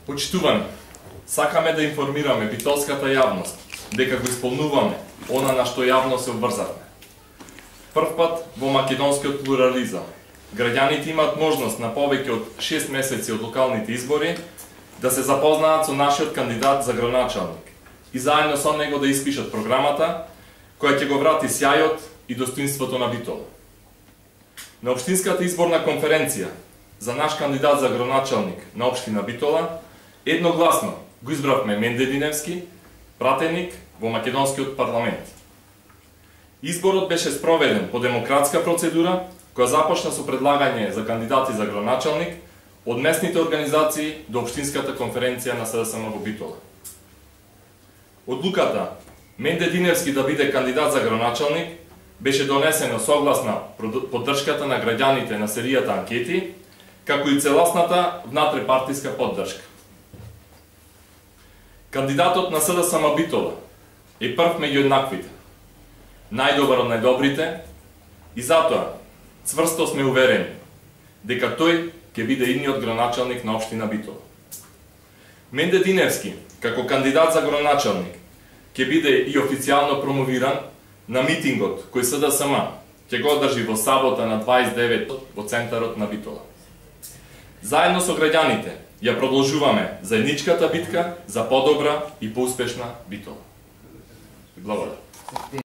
Почитувани, сакаме да информираме битолската јавност дека го исполнуваме она на што јавно се обврзавме. Прв пат во македонскиот плурализам, граѓаните имаат можност на повеќе од 6 месеци од локалните избори да се запознаат со нашиот кандидат за градоначалник и заедно со него да испишат програмата која ќе го врати сјајот и достоинството на Битола. На Општинската изборна конференција за наш кандидат за градоначалник на Општина Битола едногласно го избравме Менде Диневски, пратеник во македонскиот парламент. Изборот беше спроведен по демократска процедура, која започна со предлагање за кандидати за градоначалник од местните организации до Општинската конференција на СДСМ во Битола. Одлуката Менде Диневски да биде кандидат за градоначалник беше донесена согласна поддршката на граѓаните на серијата анкети, како и целосната внатрепартиска поддршка. Кандидатот на СДСМ Битола е прв меѓу еднаквите, најдобар од најдобрите и затоа цврсто сме уверени дека тој ќе биде идниот градоначалник на Општина Битола. Менде Диневски, како кандидат за градоначалник, ќе биде и официјално промовиран на митингот кој СДСМ ќе го одржи во сабота на 29 во центарот на Битола. Заедно со граѓаните ја продолжуваме заедничката битка за подобра и поуспешна Битола. Благодарам.